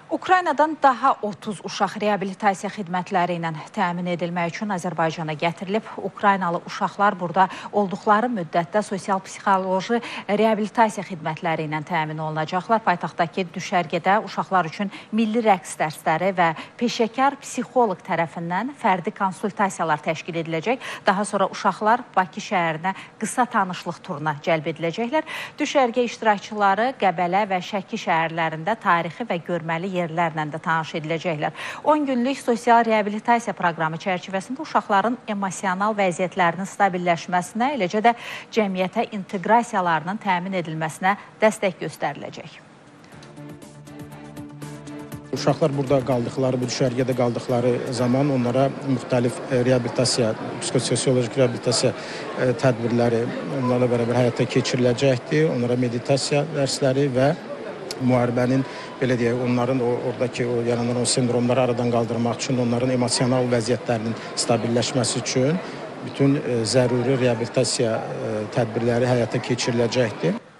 Ukraynadan daha 30 uşaq reabilitasiya xidmətləri ilə təmin edilmək üçün Azərbaycana gətirilib. Ukraynalı uşaqlar burada olduqları müddətdə sosial-psixoloji reabilitasiya xidmətləri ilə təmin olunacaqlar. Paytaxtdakı düşərgədə uşaqlar üçün milli rəqs dərsləri və peşəkar psixoloq tərəfindən fərdi konsultasiyalar təşkil ediləcək. Daha sonra uşaqlar Bakı şəhərinə qısa tanışlıq turuna cəlb ediləcəklər. Düşərgə iştirakçıları Qəbələ və Şəki şəhərlərində tarixi və görməli yerlərlə də tanış ediləcəklər. 10 günlük sosial reabilitasiya proqramı çərçivəsində uşaqların emosional vəziyyətlərinin stabilləşməsinə, eləcə də cəmiyyətə inteqrasiyalarının təmin edilməsinə dəstək göstəriləcək. Uşaqlar burada qaldıqları, bu düşərgədə qaldıqları zaman onlara müxtəlif reabilitasiya, psixososiolojik reabilitasiya tədbirləri onlarla bərabər həyata keçiriləcəkdir. Onlara meditasiya dərsləri və müharibənin, belə deyək, onların oradakı yaranan o sindromları aradan qaldırmaq üçün, onların emosional vəziyyətlərinin stabilləşməsi üçün bütün zəruri reabilitasiya tədbirləri həyata keçiriləcəkdir.